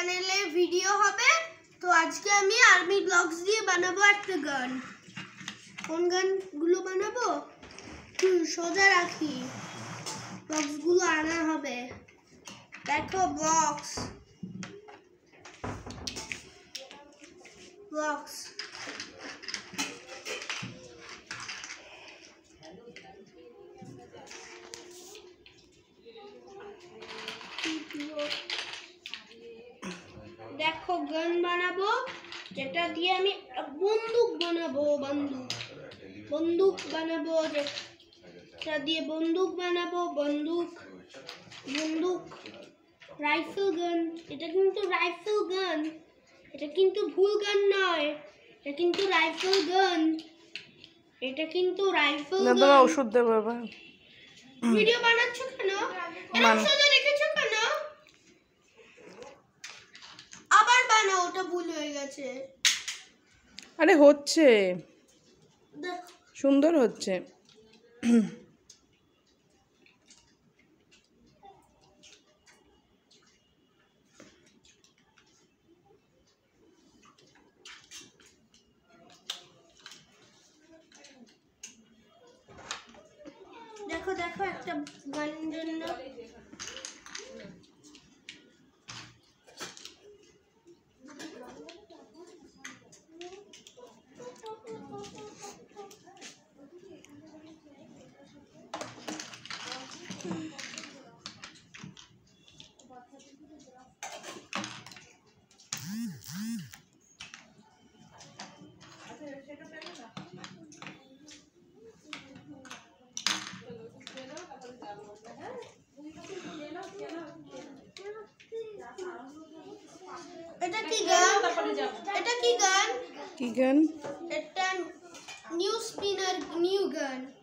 চ্যানেলে ভিডিও হবে। তো আজকে আমি আর্মি ব্লগস দিয়ে বানাবো একটা গান। কোন গানগুলো বানাবো? সোজা রাখি, বক্সগুলো আনা হবে। দেখো বক্স বক্স দেখো গান বানাবো, যেটা দিয়ে আমি বন্দুক বানাবো। বন্দুক বানাবো, যেটা দিয়ে বন্দুক বানাবো। বন্দুক রাইফেল গান। এটা কিন্তু রাইফেল গান, এটা কিন্তু ভুল গান নয়, এটা কিন্তু রাইফেল গান। এটা কিন্তু রাইফেল গান। না, ওষুধ দেব বাবা। ভিডিও বানাচ্ছ কেন? এরকম সোজা রেখেছো কেন? আবার বানাও, ওটা ভুল হয়ে গেছে। আরে হচ্ছে, দেখো সুন্দর হচ্ছে। দেখো দেখো একটা গানের জন্য এটা কি গান? এটা কি গান? কি গান? এটা নিউ স্পিনার, নিউ গান।